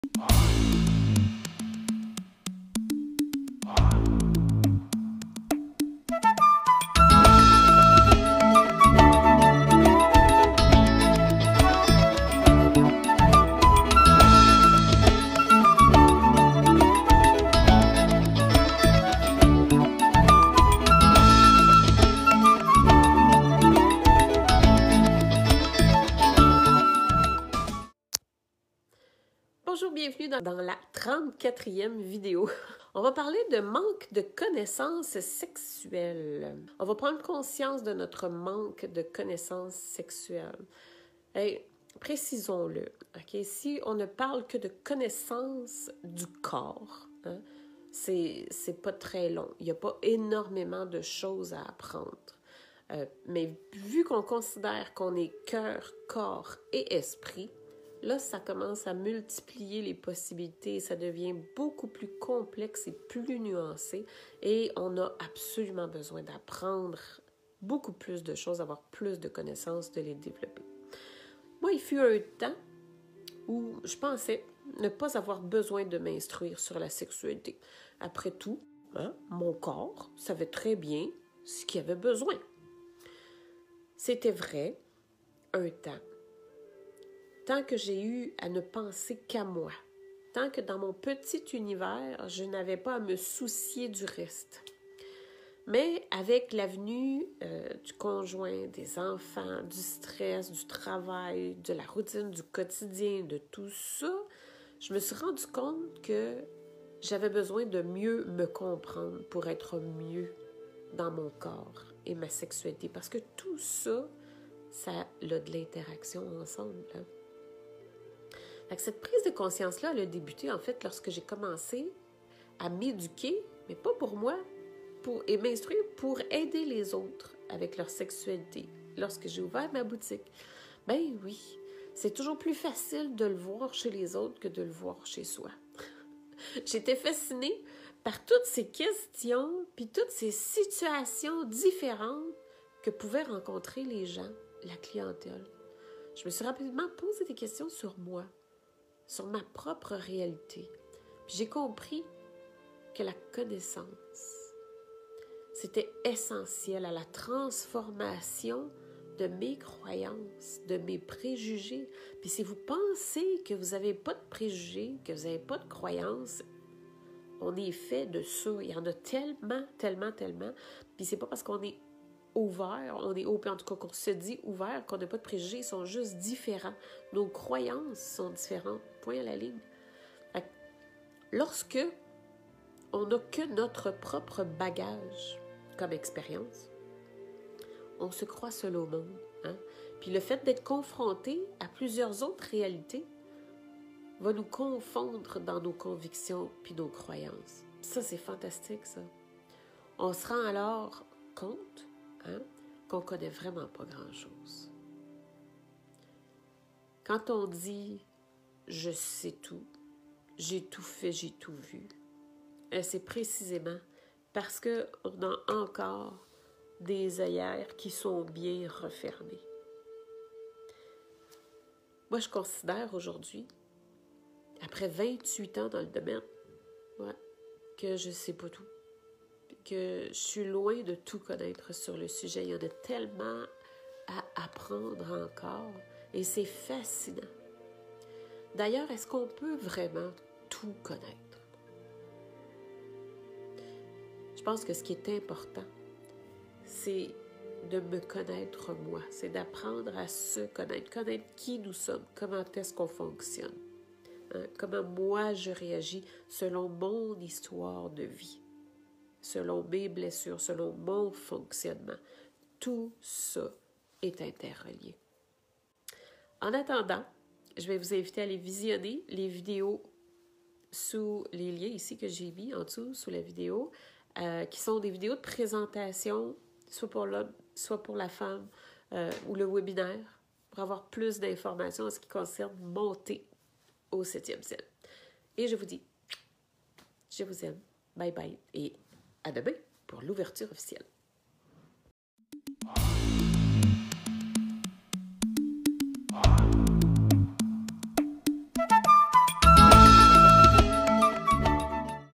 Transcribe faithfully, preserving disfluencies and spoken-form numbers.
Bonjour, bienvenue dans, dans la trente-quatrième vidéo. On va parler de manque de connaissances sexuelles. On va prendre conscience de notre manque de connaissances sexuelles. Hey, précisons-le, ok? Si on ne parle que de connaissances du corps, hein, c'est, c'est pas très long. Il n'y a pas énormément de choses à apprendre. Euh, mais vu qu'on considère qu'on est cœur, corps et esprit, là, ça commence à multiplier les possibilités, ça devient beaucoup plus complexe et plus nuancé et on a absolument besoin d'apprendre beaucoup plus de choses, d'avoir plus de connaissances, de les développer. Moi, il fut un temps où je pensais ne pas avoir besoin de m'instruire sur la sexualité. Après tout, hein, mon corps savait très bien ce qu'il avait besoin. C'était vrai un temps. Tant que j'ai eu à ne penser qu'à moi, tant que dans mon petit univers, je n'avais pas à me soucier du reste. Mais avec l'avenue euh, du conjoint, des enfants, du stress, du travail, de la routine, du quotidien, de tout ça, je me suis rendu compte que j'avais besoin de mieux me comprendre pour être mieux dans mon corps et ma sexualité. Parce que tout ça, ça a de l'interaction ensemble, hein. Cette prise de conscience-là, elle a débuté en fait lorsque j'ai commencé à m'éduquer, mais pas pour moi, pour, et m'instruire pour aider les autres avec leur sexualité. Lorsque j'ai ouvert ma boutique, ben oui, c'est toujours plus facile de le voir chez les autres que de le voir chez soi. J'étais fascinée par toutes ces questions, puis toutes ces situations différentes que pouvaient rencontrer les gens, la clientèle. Je me suis rapidement posé des questions sur moi, sur ma propre réalité. Puis j'ai compris que la connaissance, c'était essentiel à la transformation de mes croyances, de mes préjugés. Puis si vous pensez que vous n'avez pas de préjugés, que vous n'avez pas de croyances, on est fait de ça. Il y en a tellement, tellement, tellement. Puis c'est pas parce qu'on est ouvert, on est open, en tout cas qu'on se dit ouvert, qu'on n'a pas de préjugés, ils sont juste différents. Nos croyances sont différentes, point à la ligne. Fait que lorsque on n'a que notre propre bagage comme expérience, on se croit seul au monde, hein? Puis le fait d'être confronté à plusieurs autres réalités va nous confondre dans nos convictions puis nos croyances. Ça, c'est fantastique, ça. On se rend alors compte Hein, qu'on connaît vraiment pas grand-chose. Quand on dit « je sais tout, j'ai tout fait, j'ai tout vu », c'est précisément parce qu'on a encore des œillères qui sont bien refermées. Moi, je considère aujourd'hui, après vingt-huit ans dans le domaine, ouais, que je sais pas tout. Que je suis loin de tout connaître sur le sujet. Il y en a tellement à apprendre encore et c'est fascinant. D'ailleurs, est-ce qu'on peut vraiment tout connaître? Je pense que ce qui est important, c'est de me connaître moi, c'est d'apprendre à se connaître, connaître qui nous sommes, comment est-ce qu'on fonctionne, hein? Comment moi je réagis selon mon histoire de vie. Selon mes blessures, selon mon fonctionnement. Tout ça est interrelié. En attendant, je vais vous inviter à aller visionner les vidéos sous les liens ici que j'ai mis en dessous, sous la vidéo, euh, qui sont des vidéos de présentation, soit pour l'homme, soit pour la femme, euh, ou le webinaire, pour avoir plus d'informations en ce qui concerne monter au septième ciel. Et je vous dis, je vous aime, bye bye, et à demain pour l'ouverture officielle.